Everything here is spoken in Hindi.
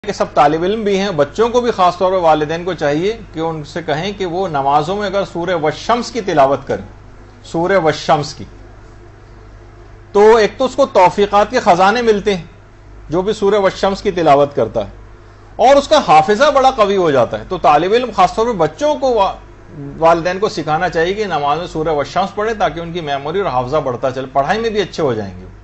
कि सब तालिब इल्म भी हैं, बच्चों को भी खासतौर पर वालिदैन को चाहिए कि उनसे कहें कि वो नमाजों में अगर सूरह वश्शम्स की तिलावत करें, सूरह वश्शम्स की, तो एक तो उसको तौफीकात के खजाने मिलते हैं जो भी सूरह वश्शम्स की तिलावत करता है, और उसका हाफिजा बड़ा कवी हो जाता है। तो तालिब इल्म खासतौर पर बच्चों को वालिदैन को सिखाना चाहिए कि नमाज में सूरह वश्शम्स पढ़े ताकि उनकी मेमोरी और हाफिजा बढ़ता चले, पढ़ाई में भी अच्छे हो जाएंगे।